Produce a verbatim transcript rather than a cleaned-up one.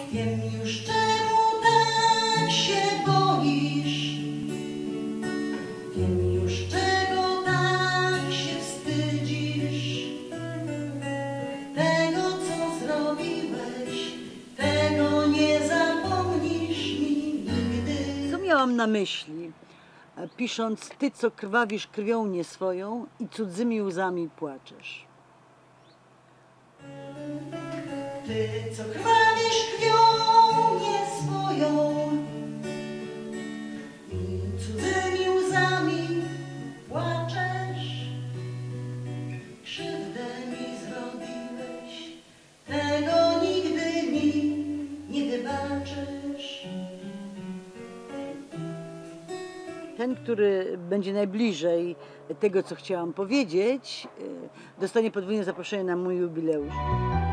Wiem już, czemu tak się boisz. Wiem już, czego tak się wstydzisz. Tego, co zrobiłeś, tego nie zapomnisz mi nigdy. Co miałam na myśli, pisząc: ty, co krwawisz krwią nie swoją i cudzymi łzami płaczesz? Ty, co krwawisz krwią nie swoją i cudzymi łzami płaczesz. Krzywdę mi zrobiłeś, tego nigdy mi nie wybaczysz. Ten, który będzie najbliżej tego, co chciałam powiedzieć, dostanie podwójne zaproszenie na mój jubileusz.